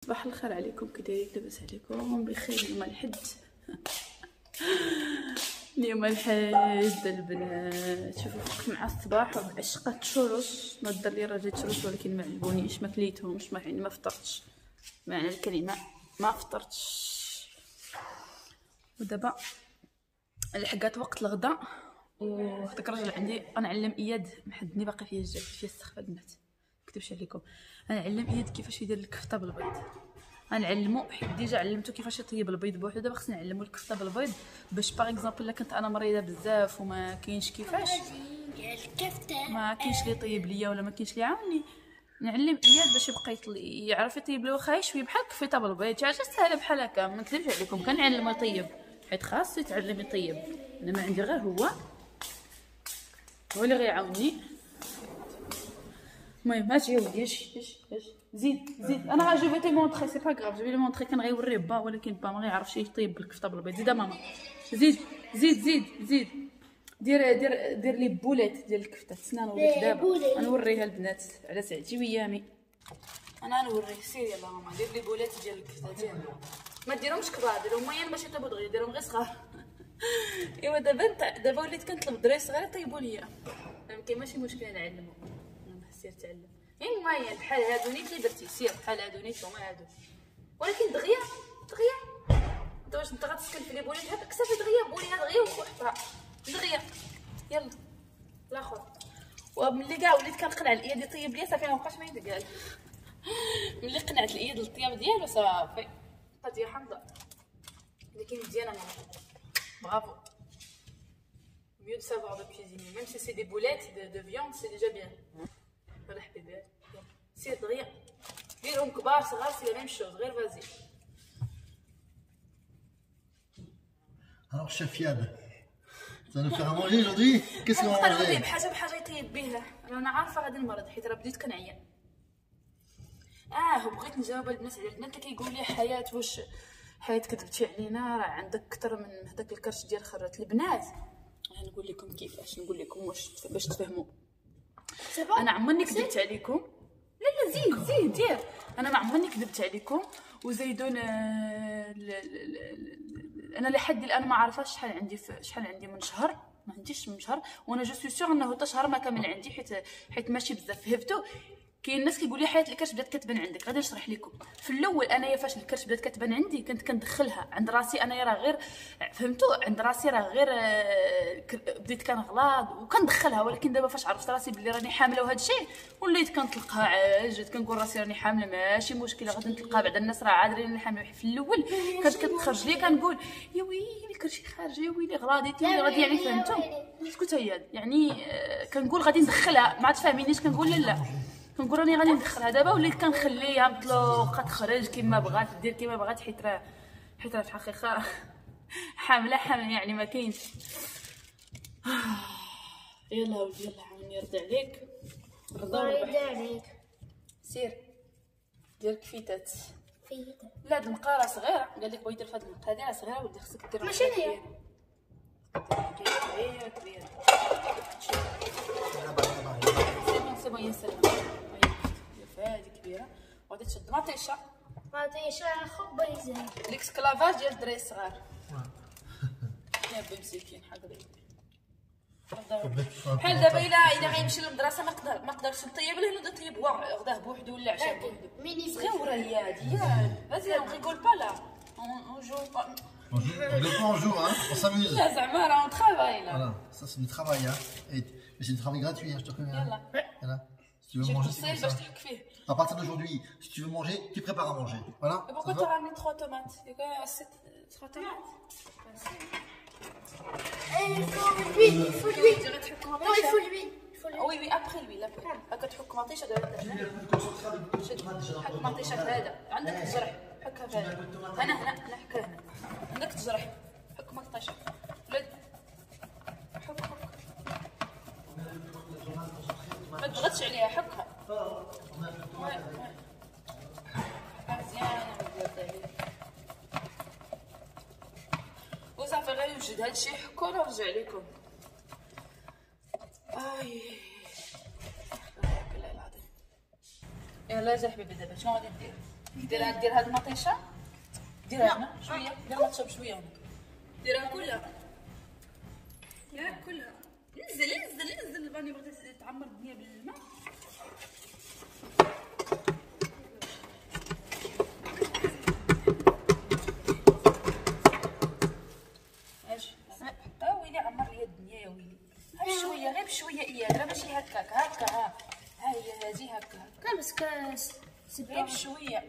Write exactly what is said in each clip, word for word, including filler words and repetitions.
صباح الخير عليكم، كي دايرين؟ لاباس عليكم؟ بخير؟ اليوم الحد اليوم الحد البنات. شوفوا فقت مع الصباح وبعشقة تشرش، نضر لي راه جات تشرش ولكن ما عجبونيش، ما كليتهمش، ما يعني ما فطرتش، معنى الكلمه ما فطرتش. ودابا لحقات وقت الغداء، وهذاك الراجل عندي غنعلم اياد محدني باقي فيه الجهد فيه السخفه البنات، مكتبش عليكم. غنعلم اياد كيفاش يدير الكفته بالبيض، غنعلمو حيت ديجا علمتو كيفاش يطيب البيض بوحدو، دابا خصني نعلمو الكفته بالبيض باش باغ اكزومبل الا كنت انا مريضه بزاف وما كاينش كيفاش الكفته ما كاينش اللي يطيب ليا ولا ما كاينش اللي يعاوني، نعلم اياد باش يبقى يطلي يعرف يطيب لي واخا شويه بحال الكفته بالبيض. شي حاجه سهله بحال هكا، ما نكذبش عليكم، كنعلمو يطيب حيت خاصو يتعلم يطيب. انا ما عندي غير هو هو اللي غيعاوني. المهم هاتي يا ولدي، اش اش اش زيد زيد، انا جو في تي مونطري سي با غاف، جو في لي مونطري. كان غيوريه با ولكن با ما غيعرفش يطيب بالكفته بالبيض. زيد ماما، زيد زيد زيد زيد، دير دير دير لي بوليت ديال الكفته. تسنى نوريك دابا، غنوريها البنات على ساعتي ويامي، انا نوريه. سير يلا ماما، دير لي بوليت ديال الكفته ديالنا، ما ديرهمش كبار، ديرهم ميان باش يطيبوا دغيا، ديرهم غير صغار. ايوا دابا دابا وليت كنطلب دراري صغار يطيبوا ليا، فهمتي؟ ماشي مشكل نعلمهم. سير تعلم يعني مايا بحال هادو نيت اللي درتي، سير بحال هادو نيت هما هادو، ولكن دغيا دغيا. انت واش انت غتسكن في لي بوليت هكاك صافي دغيا بوليها دغيا وحطها دغيا، يلا الاخر. وملي كاع وليت كنقنع الاياد يطيب ليا صافي ما بقاش ما يتقال. ملي قنعت الاياد للطياب ديالو صافي قضيه حمضه. لكن مزيانه ماما، برافو. mieux de savoir de cuisiner, même si c'est des boulettes de, de viande, c'est déjà bien. Voilà حبيبات، سير دغيا ديرهم كبار صغار سي لا ميم شوز، غير فازي. Alors chef Yad, tu vas nous faire à manger aujourd'hui? Qu'est-ce qu'on va manger? بحاجه بحاجه يطيب بها، انا عارفه غادي نمرض حيت راه بديت كنعيا. اه وبغيت نجاوب البنات على البنات اللي كيقول لي حياه واش حياه كذبتي علينا، راه عندك اكثر من هذاك الكرش ديال خرات البنات. نقول لكم كيفاش، نقول لكم واش باش تفهموا. انا عمرني كذبت عليكم، لا لا زيد زيد دير، انا ما عمرني كذبت عليكم. وزيدون انا لحد الان ما عارفاش شحال عندي شحال عندي من شهر، ما عنديش من شهر، وانا جو سو سيغ انه حتى شهر ما كامل عندي، حيت حيت ماشي بزاف. فهمتوا؟ كاين الناس كيقول لي حياه الكرش بدات كتبان عندك. غادي نشرح لكم. في الاول انايا فاش الكرش بدات كتبان عندي كنت كندخلها عند راسي، انايا راه غير فهمتوا عند راسي راه غير بديت كنغلاض وكندخلها، ولكن دابا فاش عرفت راسي بلي راني حامله وهذا الشيء وليت كنطلقها عاجت، كنقول راسي راني حامله ماشي مشكله غادي نطلقها. بعد الناس راه عادرين راني حامله. في الاول كانت كتخرج لي كنقول يا ويلي كرشي خارجه، يا ويلي غلاضيتي ويلي غادي، يعني فهمتوا؟ اسكت هي يعني كنقول غادي ندخلها، ما تفهمينيش، كنقول لا لا كنقول راني غادي ندخلها. دابا وليت كنخليها مطلوقه تخرج كيما بغات، دير كيما بغات، حيت راه حيت راه في الحقيقه حامله حامله يعني ما كاينش. يلا ولدي يلا عاوني يرضي عليك، رضا يرضي عليك. سير دير كفيتات فيتا. لا هاد المقاره صغيره، قال لك بغيت هاد المقاره هادي راه صغيره ولدي، خصك دير ماشي هي كبيره كبيره. سي بون يا سلام، هادي كبيره وغادي تشد مطيشه مطيشه خبيزه ليكسكلافاج ديال الدراري الصغار. يا بمسكين حقري بحال دابا الا الا غيمشي للمدرسه ما نقدر ما نقدرش نطيب له، نبدا نطيب غداه بوحدو ولا عشاء بوحدو. صغيره هي هادي يا فازي اون ريغول با لا اون جو با On joue, on joue pas, on joue, hein, on s'amuse. لا زعما راه اون ترافاي لا. Voilà, ça c'est du travail, hein. Et, mais c'est du travail gratuit, hein, je te connais. Voilà. Voilà. Si tu veux manger, c'est comme ça. À partir d'aujourd'hui, si tu veux manger, tu prépares à manger. Voilà. Et pourquoi tu as ramené trois tomates? Il y a sept trois tomates. Il faut l'huile, il faut l'huile. Non, il faut l'huile. Oui, oui, après l'huile, après. هكا تحك مطيشه دابا حك مطيشه هذا عندك تجرح، حكها في هذا هنا هنا هنا حكها هنا عندك تجرح، حك مطيشه ولاد حك حك ما تضغطش عليها، حكها مزيانه وصافي غير يوجد هادشي حكو ونرجع لكم. اي بالله العظيم. يلا جا حبيبي دابا شنو غادي دير؟ دير دير هاد المطيشه، ديرها هنا شويه، دير ما تشرب شويه هنا، ديرها كلها ياك كلها. نزل نزل نزل الفاني بغيتي تعمر الدنيا بالماء. اش ها ويلي عمر لي الدنيا يا ويلي. ها بشويه غير بشويه اياد، راه ماشي هكاك هكا. ها ها هي هادي هكا لا بس كاس غير بشويه.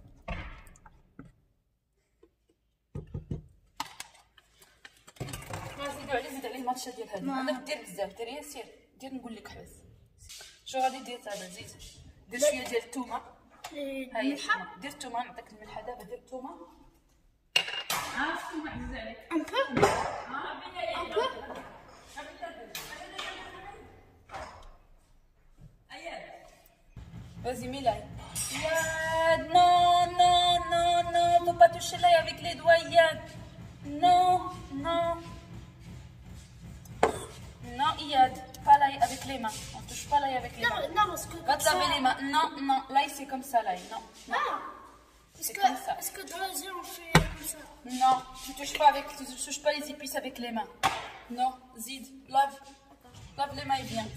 زيدو عليه زيد عليه الماتشا ديال هادي. هذاك دير بزاف، دير ياسير، دير نقول لك حبس. شو غادي دير دابا؟ زيد دير شويه ديال الثومه. ها هي الثومه، دير الثومه نعطيك الملحه دابا. دير الثومه. ها الثومه عزيز عليك ان بو ها ان بو اياد. Vas-y, mets-la. Yad, non, non, non, non, faut pas toucher l'ail avec les doigts, Yad. Non, non. Non, Yad, pas l'ail avec les mains. On touche pas l'ail avec les mains. Non, parce que. Va te laver les mains. Non, non, l'ail c'est comme ça, l'ail. Non, non. Ah, est-ce que, comme ça. est-ce que dans l'Asie on fait comme ça? Non, tu touches pas avec, tu touches pas les épices avec les mains. Non, Zid, lave, lave les mains et viens.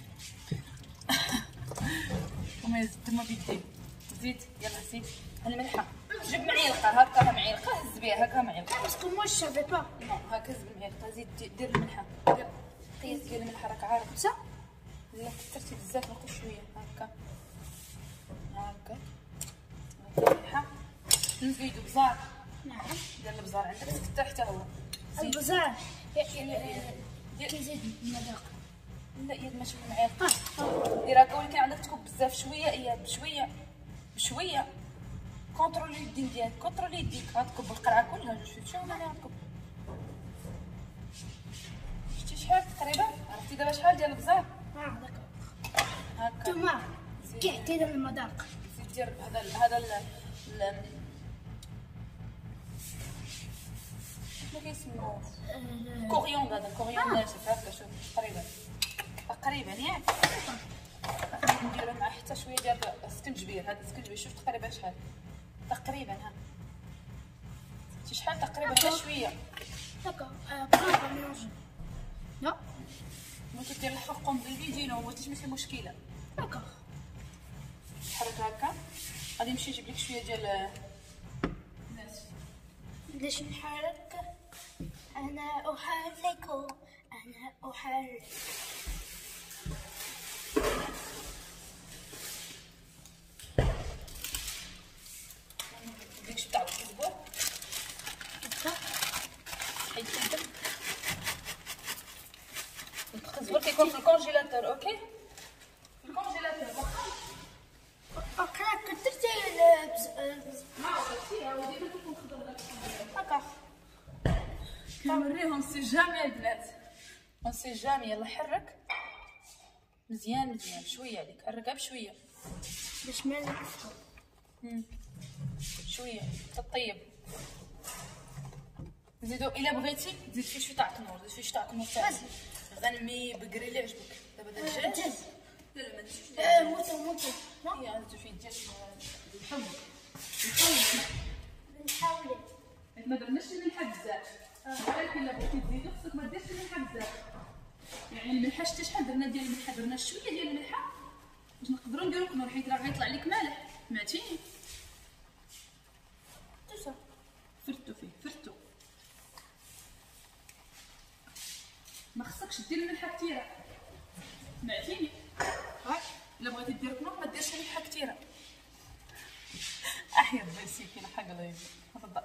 وما زدت ما بيدي. زيد يلا زيد الملحه. جيب معلقه هكا معلقه هز بها هكا معلقه. Parce que moi je savais pas. هكا هز بالمعلقه. زيد دير الملحه. دير قياس ديال الملحه راك عارف صح؟ لا كثرتي بزاف ناخذ شويه هكا هكا هكا الملحه. نزيدو بزار. نعم. دير البزار عندك كثر حتى هو. البزار كيزيد المذاق. لا يد ماشي بالمعلقه. دير هكا ولكن عندك تكب بزاف شويه اياد بشويه بشويه. كونترولي اليدين ديالك، كونترولي يديك. غتكب القرعه كلها جوج فيك. شوف انا اللي غتكب. شفتي شحال تقريبا؟ عرفتي دابا شحال ديال البزار؟ اه داكور. هكا ثم كيعطينا المذاق. زيد دير هذا هذا ال شنو كيسموه؟ كوريوند. هذا الكوريوند ناشف هكا. شوف تقريبا تقريبا ياك. نديرو مع حتى شويه ديال السكنجبير. هذا السكنجبير شوف تقريبا شحال تقريبا. ها شي شحال تقريبا غير شويه. داكور. بغا ميلونجي. لا بغيتي دير الحقهم بالفيديو ما بغيتيش ماشي مشكله. داكور. حرك هكا. غادي نمشي نجيب لك شويه ديال الناس. ليش نحرك؟ انا احرك انا احرك. ديكش بتاع الاسبوع حيت كنت الخزبر كيكون في الكونجيلاتور. اوكي في الكونجيلاتور واخا اوكي كنت درتي ما درتي. ها وديما كنكون خضر داك داكور. كنوريهم سي جامي البنات. اون سي جامي. يلا حرك مزيان مزيان شويه عليك. حركها بشويه باش ما نعرفش. شويه تطيب. زيدو الا بغيتي زيد فيه شويه تاع التنور. زيد فيه شويه تاع التنور تاعك. غنمي بكري اللي عجبك. دابا داك الدجاج لا لا ما تزيدش. اه موتو موتو. هي زيدو فيه ديال الحمص. الحمص نحاول. ما درناش الملحه بزاف ولكن الا بغيتي تزيدو خصك ما ديرش الملحه بزاف. يعني الملحه شتي شحال درنا ديال الملحه؟ درنا شويه ديال الملحه باش نقدروا نديرو كنور حيت راه غيطلع لك مالح. سمعتيني؟ توسا فرتو فيه فرتو. ما خصكش دير الملحه كثيره. سمعتيني؟ ها الا بغيتي دير كنور ما ديرش ملحه كثيره. احيا بالسكينه حق الله يجي. تفضل.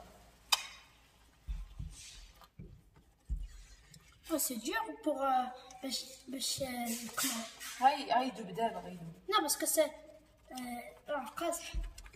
سي دور بور باش باش الكنور. هاي هاي دوب دابا غيدوب. لا باسكو سي راه قاصح.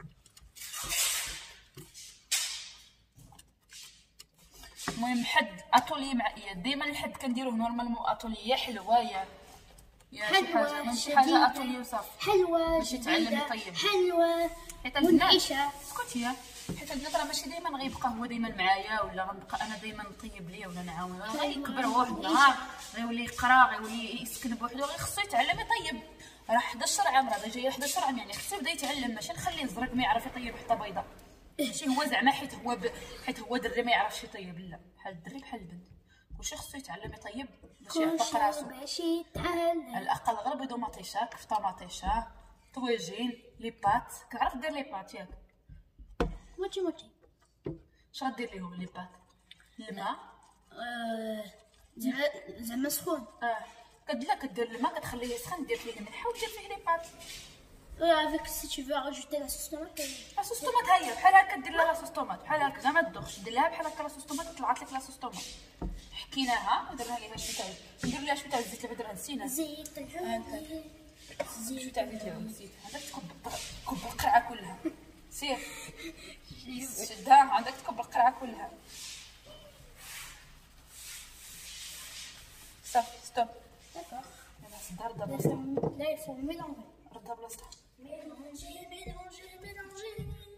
المهم حد اطولي مع اياد. ديما الحد كنديروه نورمالمون اطولي يا حلوه يا يا شي حاجه ماشي حاجه اطولي وصافي. حلوه باش يتعلم يطيب. حلوه حيت البنات منعشه. اسكتي حيت البنات راه ماشي ديما غيبقى هو ديما معايا ولا غنبقى انا ديما نطيب ليه ولا نعاون. غيكبر هو واحد النهار غيولي يقرا غيولي يسكن بوحدو. غير خصو يتعلم يطيب. راه حداش عام، راه جاي حداش عام، يعني خصو يبدا يتعلم، ماشي نخليه زرق ما يعرف يطيب حتى بيضه. ماشي هو زعما حيت هو ب... حيت هو دري ما يعرفش يطيب، لا بحال الدري بحال البنت، كلشي خصو يتعلم يطيب باش يعتق راسو. باش يتعلم على الاقل غير بيض ومطيشه، كفته مطيشه، طويجين، لي بات. كتعرف دير لي بات ياك؟ موتي موتي. اش غدير ليهم لي بات؟ الماء آه، زعما زعما سخون. اه كدير كدير الماء كتخليه يسخن، دير فيه الملح ودير فيه لي بات. افيك سي تو فو راجوتي لا صوص طوماط. لاصوص طوماط هي بحال هكا دير لها لاصوص طوماط بحال هكا، زعما تدوخش دير لها بحال هكا لاصوص طوماط وطلعت لك لاصوص طوماط. حكيناها درنا ليها شويه تاع ندير ليها شويه تاع الزيت اللي درنا نسينا. زيت العود. شويه تاع زيت العود نسيت. عندك تكب تكب القرعه كلها. سير شدها، عندك تكب القرعه كلها. صافي ستوب. داكوغ. يلاه صدها ردا بلاصتها. لا يفو ميلونجي. ردا بلاصتها. Mélanger, mélanger, mélanger.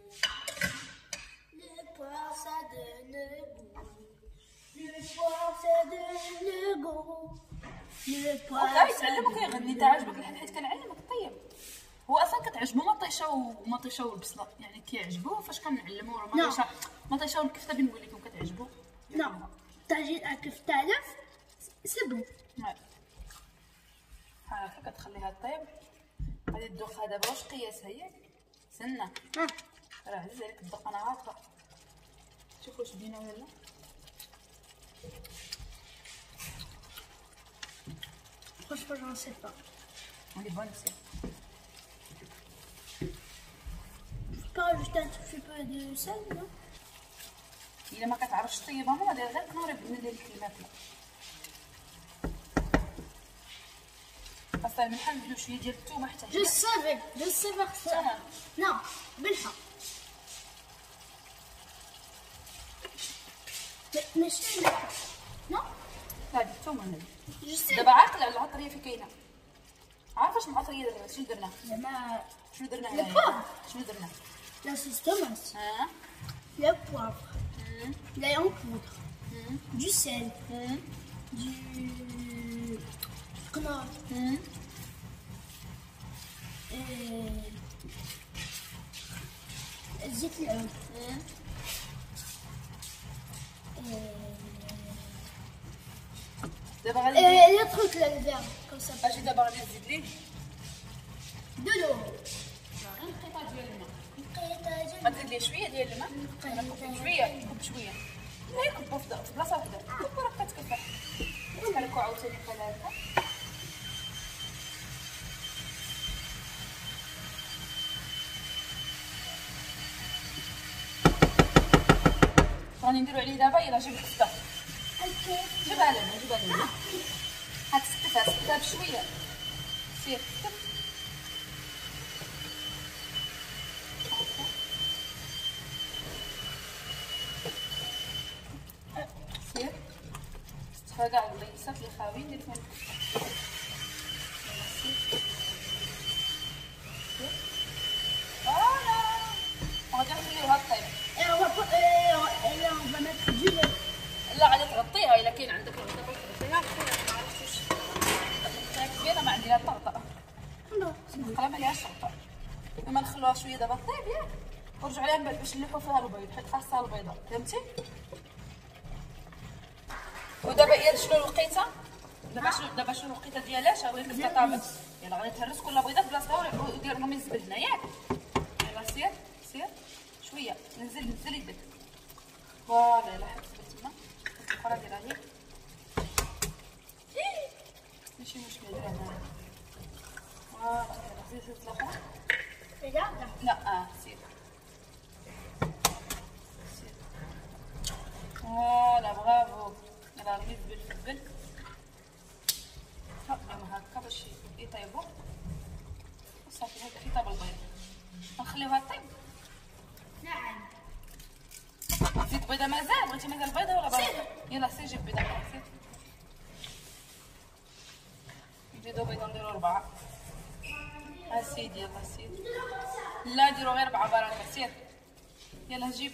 Le poivre, ça donne le goût. Le poivre, ça donne le goût. Le poivre, هاي ça تعلم وكيغني. انت عاجبك الحال حيت كنعلمك طيب. هو اصلا كتعجبو مطيشه ومطيشه والبصله، يعني كيعجبوه فاش كنعلمو. راه مطيشه مطيشه والكفته بنقول لكم كتعجبو. Non, طاجين الكفته علف سي بون. ها هكا كتخليها طيب. غادي تدوخها دابا. واش قياسها ياك؟ سنة ها راه عزيز عليك الدوق، انا عارفه. شوف واش بينا ولا لا. franchement j'en sais pas. لي بون سي Je peux rajouter un tout petit peu de sel, non? الا ما كتعرفش طيبها ما دير غير كنوري بدنا ندير الكلمات. لا خاصها الملحه نديرو شويه ديال الثومه حتى Je savais, je savais que ça. هي. Non, بالحق. Mais mais c'est بالحق. Non? هادي الثومه هادي. Je sais. دابا عاقله على العطريه في كاينه. عارفه شنو العطريه درنا؟ شنو درنا؟ زعما شنو درنا Le هنايا؟ poivre. شنو درنا؟ la sauce tomate, ها le poivre, l'ail en poudre, du sel, du comment زيت العود. دابا غادي Et le truc là, le vert, comme ça. اجي دابا غادي نزيد ليه De l'eau. غير قطعه ديال الماء. قيطة غتزيد ليه شويه ديال الماء. قيطة. شويه كب شويه. لا يكبوا في في بلاصه وحده. كبوا راه كتكفى. كتحركوا عاوتاني بحال هكا. راني نديرو عليه دابا. يلا جيب الكفته. جيبها لنا جيبها لنا. هتسكتها سكتها بشويه. سير سكت. سير ستها كاع البيسات اللي خاويين ندير فيهم الكفته. يلا سير سير. فوالا وغادي نخليوها طيب. Et on va pas, euh, et là, on va mettre du lait. لا غادي تغطيها. الا كاين عندك الغطا باش تغطيها غطيها. ما عرفتش الغطا كبيره ما عندي لها طرطه. Non. القرا ما ليهاش طرطه. اما نخلوها شويه دابا طيب ياك ونرجعوا عليها من بعد باش نلوحوا فيها البيض حيت خاصها البيضه. فهمتي؟ ودابا يا شنو الوقيته؟ دابا شنو دابا شنو الوقيته ديالها؟ شاوي الكفته طابت. يلا غادي تهرس كل بيضه في بلاصتها وديرهم يزبل هنا ياك. يلا سير سير شويه. نزل نزل يدك. فوالا يلا حط تما. الاخرى ديرها هي. ماشي مشكل ديرها هنا. فوالا يلا زيد زيد الاخرى. Regarde. لا اه سير سير. فوالا برافو. يلا رمي الزبل في الزبل. هاهم هكا باش يطيبوا وصافي. هكا كيطيب البيض. نخليوها طيب. نعم. زيد بيضه مازال؟ بغيتي مازال بيضه ولا باغي؟ يلا سير جيب بيضه معاك. سير نزيدو بيضه نديرو ربعه. اسيدي يلا سيدي. لا ديرو غير ربعه بركه. سير يلا جيب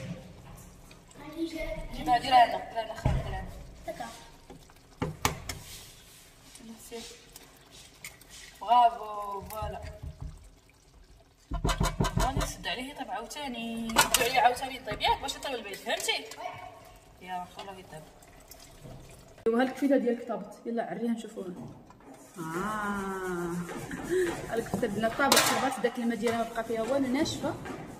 جيبها. ديرها هنا ديرها هنا خالد. ديرها هنا. D'accord. يلا سير. برافو فوالا. غادي نسد عليه يطيب عاوتاني، نسدو عليه عاوتاني يطيب ياك باش يطيب البيض، فهمتي؟ يا خلوه يطيب. ايوا ها الكفته ديالك طابت، يلا عريها نشوفوها. اه ها الكفته البنات طابت، شربات داك الماء ديالها ما بقى فيها والو، ناشفه.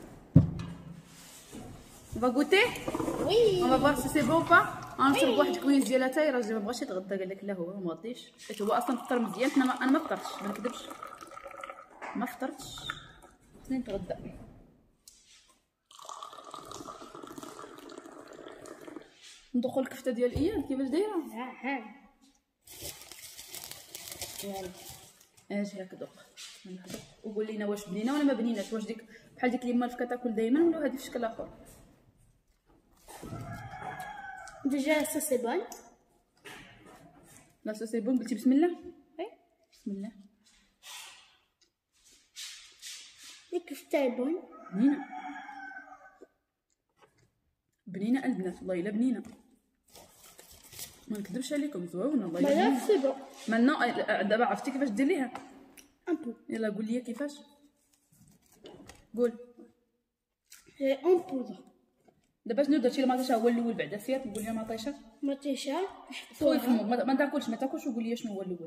On va goûter? Oui. On va voir si c'est bon ou pas. غنشرب واحد كويس ديال اتاي، راجل ما بغاش يتغدى قال لك لا هو ما غاديش، حيت هو اصلا فطر مزيان. حنا ما انا ما فطرتش ما نكذبش، ما فطرتش خصني نتغدى. ندخل الكفته ديال اياد كيفاش دايره. ها ها يلا اجي هاك دوق وقول لينا واش بنينه ولا ما بنيناش، واش ديك بحال ديك اللي مالفكه تاكل دائما ولا هذه في شكل اخر. Déjà, ça c'est bon. لا سو سي بون. قلتي بسم الله؟ اي بسم الله. الكفتة est bonne. بنينه بنينه البنات، والله الا بنينه ما نكذبش عليكم، زوينه والله الا Bah là, بنينه. c'est bon. مالنا دابا عرفتي كيفاش دير ليها. Un peu. يلا قول لي كيفاش، قول. C'est en poudre. دابا شنو درتي المطيشه هو الاول بعدا سير قول لي مطيشه. مطيشة خويا نحكوها. فمك ما ما تاكلش ما تاكلش وقول لي شنو هو الاول.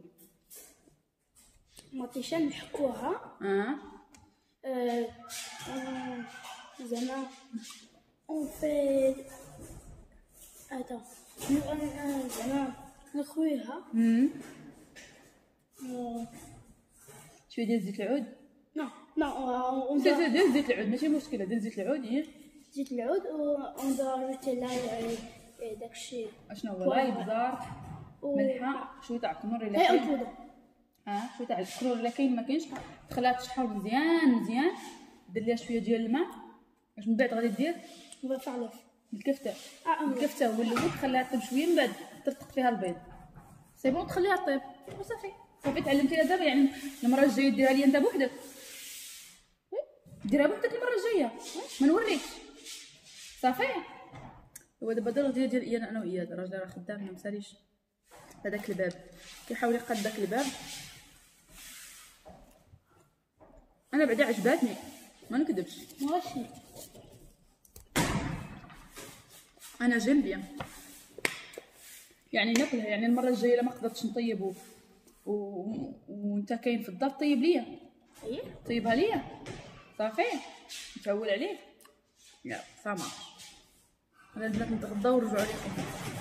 مطيشة نحكوها. اه Euh, on... زعما on fait attends زعما نخويها. امم Euh, شويه ديال زيت العود. non non on, on دير doit دير زيت العود ماشي مشكله، دير زيت العود. ياك زيت العود و on doit rajouter l'ail et داكشي اشنو هو لاي بزار و ملحه شويه تاع الكنور الا اي en كاين. poudre. اه شويه تاع الكنور الا كاين، ما كاينش تخليها تشحر مزيان مزيان، دير ليها شويه ديال الماء. واش من بعد غادي دير on va faire l'œuf. الكفته. اه oui. الكفته هو الاول تخليها طيب شويه، من بعد ترتق فيها البيض سي بون، تخليها طيب وصافي. صافي تعلمتيها دابا، يعني المره الجايه ديرها لي انت بوحدك. ديرها بوحدك المره الجايه ما نوريكش صافي. هو دابا دار ديال ديال اياد انا واياد، الراجل راه خدام ما مساليش هذاك الباب، كيحاول يقاد داك الباب. انا بعدا عجباتني ما نكذبش، ماشي انا جيم بيان يعني ناكلها. يعني المره الجايه ما قدرتش نطيب و... و... وانت كاين في الدار طيب ليا، ايه طيبها ليا صافي نتعول عليك. لا سامع انا البنات نتغداو ونرجعوا عليكم.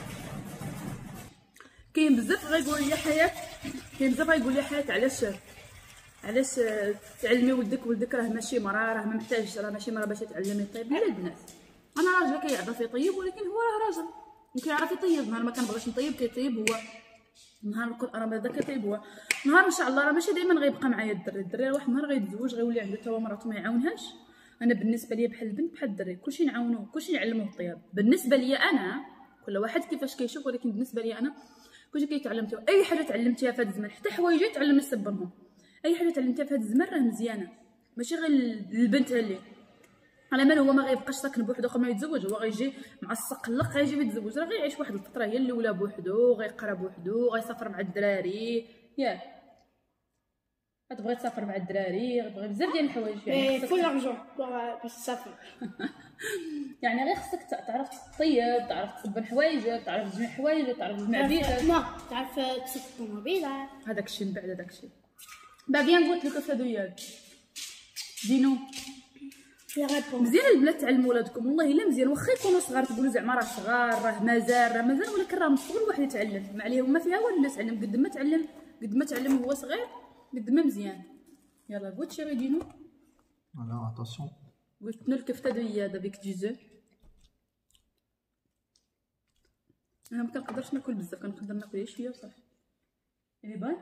كاين بزاف غايقول لي حياه، كاين بزاف غايقول لي حياه علاش علاش تعلمي ولدك، ولدك راه ماشي مراه، راه ما محتاج، راه ماشي مراه باش تعلمي طيب. لا البنات انا راجل كيعرف يطيب، ولكن هو راه راجل كيعرف يطيب. نهار ما كنبغيش نطيب كيطيب هو، نهار نكون انا مريضه كيطيب هو. نهار ان شاء الله راه ماشي دائما غيبقى معايا الدري، الدري واحد النهار غيتزوج غيولي عنده تا هو مراته ما يعاونهاش. انا بالنسبه ليا بحال البنت بحال الدري، كلشي نعاونوه كلشي نعلموه الطياب. بالنسبه ليا انا كل واحد كيفاش كيشوف، ولكن بالنسبه ليا انا كلشي كيتعلمتو. اي حاجه تعلمتيها في هذا الزمان، حتى حوايج تعلمي صبرهم، اي حاجه تعلمتيها في هذا الزمان راه مزيانه، ماشي غير البنت اللي على مال هو ما غيبقاش ساكن بوحدو قبل ما يتزوج. هو غيجي مع السقلق غيجي يتزوج، راه غيعيش واحد الفتره هي الاولى بوحدو، غيقرا بوحدو، غيسافر مع الدراري. ياك غتبغي تسافر مع الدراري، غتبغي بزاف ديال الحوايج. يعني فو لارجون باش تسافر. يعني غير خصك تعرف تطيب، تعرف تصبن حوايجك، تعرف تجمع حوايجك، تعرف تجمع بيتك. لا تعرف تسوق الطوموبيله. هذاك الشيء من بعد، هذاك الشيء با بيان قلت لك هادو ياك دينو مزيان. البنات تعلموا ولادكم والله الا مزيان، واخا يكونوا صغار تقولوا زعما راه صغار راه مازال راه مازال، ولكن راه مصغر الواحد يتعلم، ما عليه ما فيها والو يتعلم. قد ما تعلم قد ما تعلم هو صغير قد ما مزيان. يلا قلت شي دينو فوالا اتونسيون. قلت لنا الكفته ديال دابيك تجيزو. انا ما كنقدرش ناكل بزاف، كنقدر ناكل غير شويه وصافي. لي بان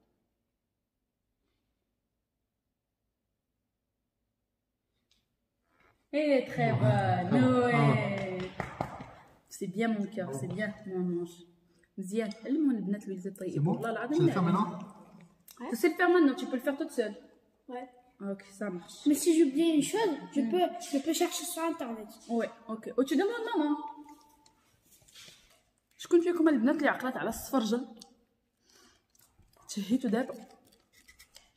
Eh, très bonne. Oui. C'est bien mon cœur, c'est bien mon ange. مزيان. علموا البنات الوليدات يطيبوا والله العظيم. Tu le fais maintenant? Tu sais le faire maintenant, tu peux le faire toute seule. Ouais. Ok, ça marche. Mais si j'oublie une chose, je peux, je peux chercher sur internet. Ouais, ok. Oh, tu demandes maman. شكون فيكم البنات اللي عقلات على السفرجل؟ تشهيتو دابا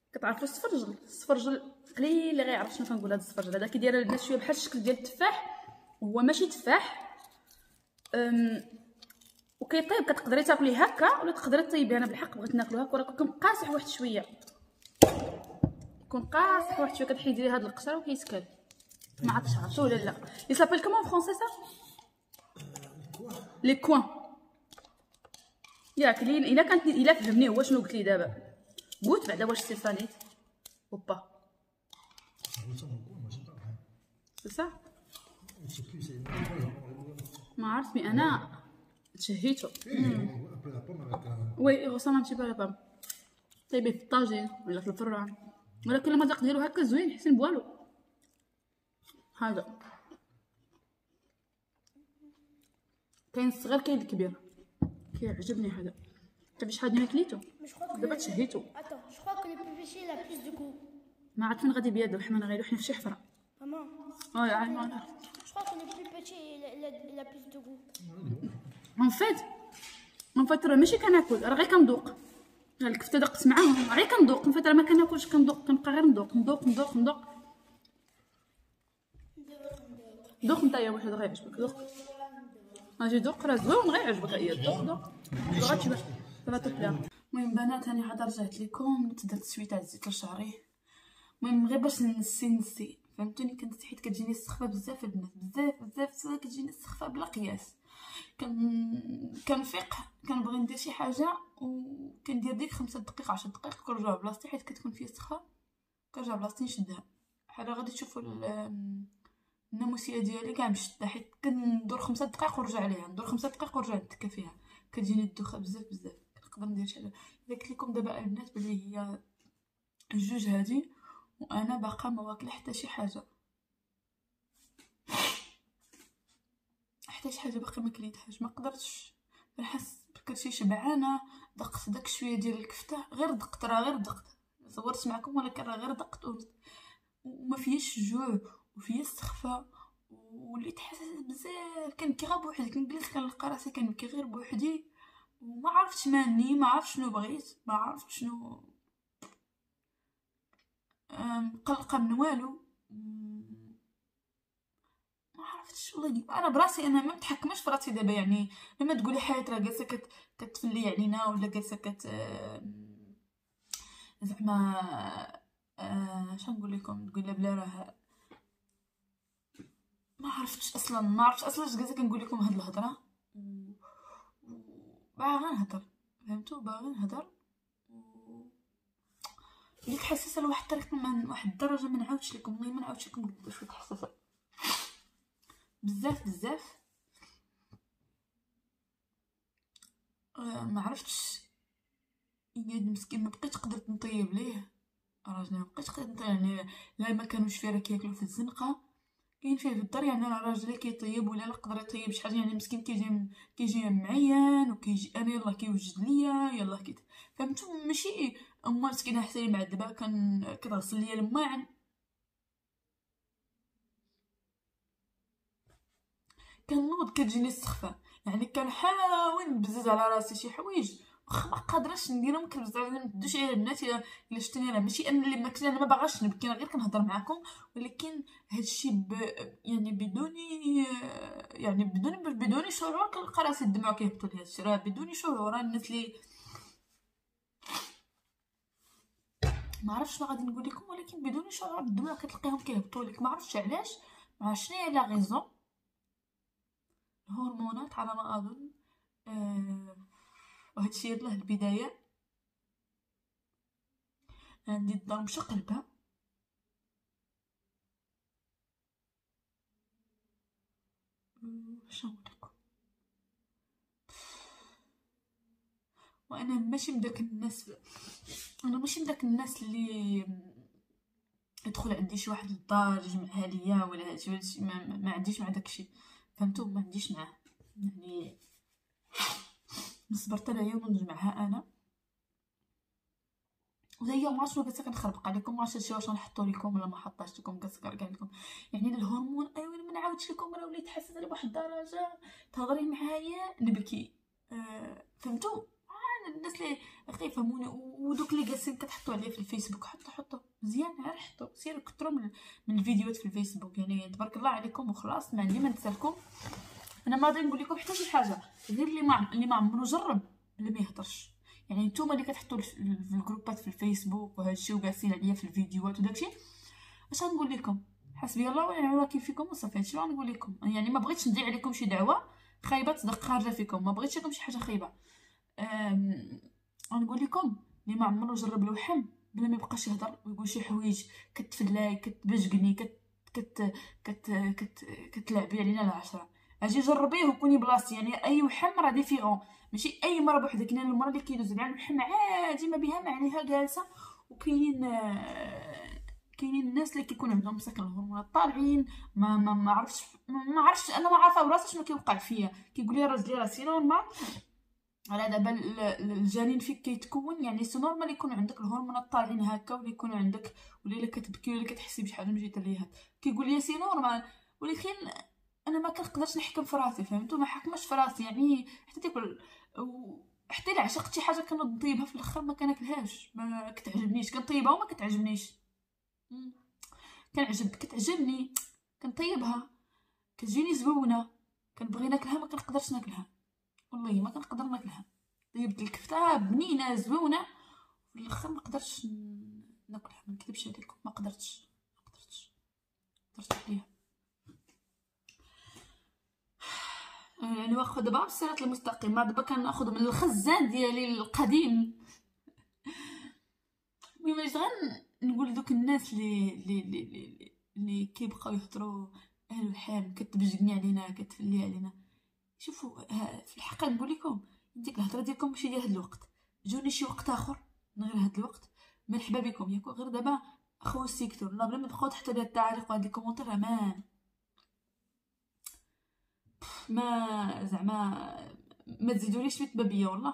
كتعرفوا السفرجل السفرجل قليل اللي غيعرف شنو كنقول. هذا السفرجل هذا كيدير البنات شويه بحال الشكل ديال التفاح، وهو ماشي تفاح. أم وكيطيب، كتقدري تاكليه هكا ولا تقدري طيبيه. انا بالحق بغيت ناكلو هكا، ولكن كيكون قاصح واحد شويه، يكون قاصح واحد شويه. كتحيدي ليه هاد القشره وكيتكال. ما عرفتش عرفتو ولا لا. il s'appelle comment en français ça les coins ياك. الا كانت الا فهمني هو شنو قلت لي دابا. قلت بعدا واش سي صاليت وبا سي صح. ما عرفت مي انا تشهيتو. وي غصان un petit peu la pomme. طيبيه في الطاجين ولا في الفران، ولكن المذاق ديالو هكا زوين حسن بوالو. هذا كاين الصغير كاين الكبير، كيعجبني هذا. تعرفي شحال ديما كليتو دابا تشهيتو. Attends, je crois que le plus péché il a plus de goût. ما عرفت فين غادي بيدو حنا غير حنا في شي حفره. Maman. اه عارف. Je crois que le plus petit il a, il a, il a plus de goût. اون فيت اون فيت راه ماشي كناكل، راه غير كندوق. الكفته دقت معاهم غير كندوق. اون فيت راه ما كناكلش، كندوق، كنبقى غير ندوق ندوق ندوق ندوق. دوق نتايا واحد غيعجبك. دوق اجي دوق راه زوين غيعجبك. هي دوق دوق غاتشبع دابا تبلا. المهم بنات انا عاد رجعت لكم، درت سويتات زيت لشعري. المهم غير باش نسي نسي فهمتوني. كنت حيت كتجيني السخفه بزاف البنات، بزاف بزاف بزاف كتجيني السخفه بلا قياس. كن كنفيق كنبغي ندير شي حاجه وكندير ديك خمسة دقائق عشر دقائق كنرجع بلاصتي حيت كتكون فيا السخفه. كنرجع بلاصتي نشدها. بحال غادي تشوفوا الناموسيه ديالي كاع مشدها، حيت كندور خمسة دقائق ونرجع عليها، ندور خمسة دقائق ونرجع نتكا فيها. كتجيني الدوخه بزاف بزاف. كنقدر ندير شي حاجه. الا قلت لكم دابا البنات بلي هي الجوج هادي وانا باقا ما واكله حتى شي حاجه، حتى شي حاجه باقي ما كليتهاش. ما قدرتش نحس بكلشي شبعانه. دقت داك شويه ديال الكفته، غير دقت، راه غير دقت. صورت معكم ولكن راه غير دقت وما فياش الجوع وفيا السخفه. وليت حاسه بزاف كنبكي غير بوحدي. كنجلس كنلقى راسي كنبكي غير بوحدي وما عرفتش ماني، ما عرفت شنو بغيت، ما عرفت شنو مقلقه من والو. ما عرفتش والله. انا براسي انا ما متحكمش في راسي دابا. يعني لما تقولي حياه راه جالسه كت كتفلي علينا ولا جالسه كت زعما آه شنو نقول لكم، تقول بلا راه ما عرفتش اصلا. ما عرفتش اصلا اش جالسه كنقول لكم هاد الهضره و باغا نهضر فهمتوا. باغا نهضر ديك حساسه لواحد الطريقه من واحد الدرجه ما نعاودش لكم. والله ما نعاودش لكم قداش كنت حساسه بزاف بزاف. آه ما عرفتش يد مسكين. ما بقيتش قدرت نطيب ليه راجلي، ما بقيتش قدرت نطيب. يعني لا ما كانوش فيه راه كياكلوا في الزنقه، كاين فيه في الدار. يعني راه راجلي كيطيب ولا لا قدر يطيب شي حاجه. يعني مسكين كيجي كيجي معيان وكيجي انا يلاه كيوجد ليا يلاه كيت فهمتوا. ماشي اما مسكينه حتى لي معذبه كان كتغسل ليا الماعن. كنوض كتجيني السخفه. يعني كنحاول نبزز على راسي شي حوايج واخا ما قادراش نديرهم. كنبزز على ما ندوش على البنات. الا الا شفتني راه ماشي انا اللي ماكله، انا ما باغاش نبكي، انا غير كنهضر معاكم. ولكن هادشي ب... يعني بدون يعني بدون بدون شعور كنلقى راسي الدموع كيهبطوا لي. هادشي راه بدون شعور. الناس اللي ما عرفتش شنو غادي نقول لكم، ولكن بدون شعور الدموع كتلقيهم كيهبطوا لك. ما عرفتش علاش، ما عرفتش شنو هي لا غيزون. هرمونات على ما اظن. آه... وهادشي يلاه البدايه. عندي الدار مشقلبه. شنو نقول لكم، وانا ماشي من داك الناس. انا ماشي من داك الناس اللي يدخل عندي شي واحد للدار يجمعها ليا ولا هادشي. ما, ما عنديش مع داكشي فهمتوا. ما عنديش معاه. يعني نصبر حتى اليوم نجمعها انا. وهي ما عرفتش جالسه كنخربق عليكم. ما عرفتش واش نحطوا لكم ولا ما حطاش لكم. جالسه كنرجع لكم يعني الهرمون. ايوا ما نعاودش لكم. راه وليت حاسه لواحد الدرجه تهضري معايا نبكي. أه فهمتوا. انا الناس اللي كيفهموني ودوك اللي جالسين كتحطوا عليه في الفيسبوك حطوا حطوا مزيان، غير حطوا سيروا كثروا من, من الفيديوهات في الفيسبوك. يعني تبارك الله عليكم وخلاص، ما عندي ما نسالكم. انا ما غادي نقول لكم حتى شي حاجه غير اللي ما اللي ما عمرو جرب بلا ما يهضرش. يعني نتوما اللي كتحطوا في الجروبات في الفيسبوك وهادشي وجالسين عليا في الفيديوهات وداكشي، اش غنقول لكم؟ حسبي الله ونعم الوكيل فيكم وصافي. هادشي اللي غنقول لكم. يعني ما بغيتش ندير عليكم شي دعوه خايبه تصدق خارجه فيكم، ما بغيتش لكم شي حاجه خايبه. غنقول لكم اللي ما عمرو جرب الوحم بلا ما يبقاش يهضر ويقول شي حوايج كتفلاي كتبجقني كت كت كت كت كتلعبي علينا العشره. اجي جربيه وكوني بلاصتي. يعني اي وحم راه ديفيرون، ماشي اي مره بوحدها. كاين المره اللي كيدوز على الوحم عادي ما بها ما عليها جالسه، وكاينين كاينين الناس اللي كيكون عندهم مساكن الهرمونات طالعين. ما ما ما عرفتش ما عرفتش انا ما عارفه براسي شنو كيوقع فيا. كيقول لي راجلي راه سي نورمال، على دابا الجنين فيك كيتكون. يعني سي نورمال يكون عندك الهرمونات طالعين هكا، ولا يكون عندك ولا الا كتبكي ولا كتحسي بشي حاجه مجيته ليها. كيقول لي سي نورمال، ولكن انا ما كنقدرش نحكم في راسي، فهمتوا؟ ما حكمش في راسي. يعني حتى تاكل حتى الا عشقت شي حاجه كنطيبها في الاخر ما كناكلهاش، ما كتعجبنيش. كنطيبها وما كتعجبنيش. كنعجب كتعجبني كنطيبها كتجيني زوينه كنبغي ناكلها ما كنقدرش ناكلها. والله ما كنقدر ناكلها. طيبت الكفته بنينه زوينه في الاخر ما قدرتش ناكلها. ما نكذبش عليكم ما قدرتش ما قدرتش قدرت عليها. يعني واخا دابا الصراط المستقيم دابا كناخذ من الخزان ديالي القديم. المهم اش غنقول دوك الناس اللي اللي اللي اللي كيبقاو يهضروا اهل الحام كتبجقني علينا كتفلي علينا. شوفوا في الحق نقول لكم ديك الهضره ديالكم ماشي ديال هاد الوقت. جوني شي وقت اخر من غير هاد الوقت مرحبا بكم. ياكو غير دابا خو السيكتور لا بلا ما تبقاو تحطوا لي التعاليق وهاد الكومونتير امان. ما زعما ما تزيدوليش ميت بابيه والله.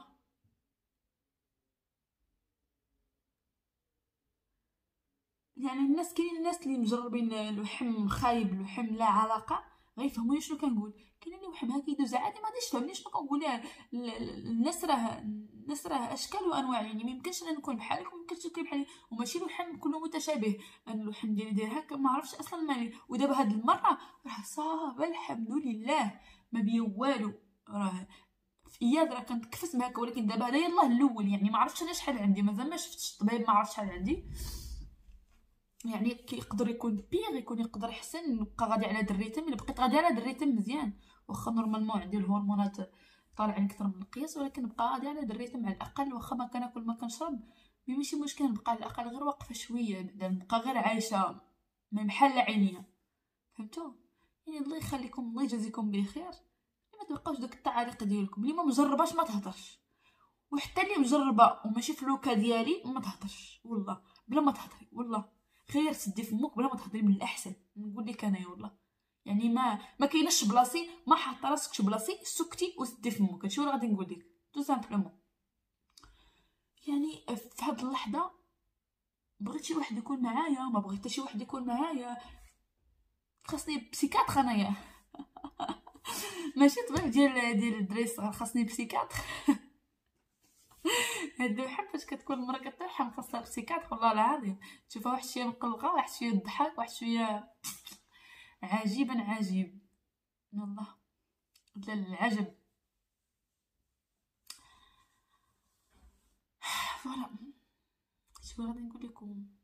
يعني الناس كاين الناس اللي مجربين الوحم خايب الوحم لا علاقه غيفهموني شنو كنقول. كاين اللي وحم هكا يدوز عادي ما غاديش تفهمني شنو كنقول. الناس راه الناس راه اشكال وانواع. يعني ما يمكنش انا نكون بحالك وما يمكنش تكون بحالي، وماشي الوحم كله متشابه. انا الوحم ديالي داير هكا ما عرفتش اصلا مالي. ودابا هاد المره راه صافا الحمد لله ما بيا والو. راه في اياد راه كنت كفس هكا، ولكن دابا هذا يلاه الاول. يعني ما عرفتش انا شحال عندي مازال ما شفتش الطبيب ما عرفتش شحال عندي. يعني كيقدر يكون بيغ يكون يقدر يحسن نبقى غادي على هاد الريتم. الا بقيت غادي على هاد الريتم مزيان واخا نورمالمون عندي الهرمونات طالعين اكثر من القياس، ولكن نبقى غادي على هاد الريتم على الاقل. واخا ما كناكل ما كنشرب ماشي مشكل، نبقى على الاقل غير واقفه شويه بعدا نبقى غير عايشه ما محل عينيا. فهمتوا؟ يعني الله يخليكم الله يجازيكم بخير. ما تبقاوش داك التعاليق ديالكم اللي ما مجرباش ما تهضرش، وحتى اللي مجربه وماشي في لوكا ديالي ما تهضرش والله بلا ما تهضري. والله خير سدي فمك بلا ما تهضري من الاحسن. نقول لك انايا والله يعني ما ما كايناش بلاصي ما حاطه راسك بلاصي سكتي وسدي فمك. هادشي اللي غادي نقول لك تو سامبلومون. يعني في هاد اللحظه بغيت شي واحد يكون معايا ما بغيت حتى شي واحد يكون معايا. خاصني بسيكاتر انايا ماشي طبيب ديال ديال الدراري الصغار، خاصني بسيكاتر. هاد الوحم فاش كتكون المرا كطيحها خاصها بسيكاتر والله العظيم. تشوفها واحد شويه مقلقه واحد شويه تضحك واحد شويه عجيبا عجيب والله لا العجب. فوالا شنو غادي نقول لكم؟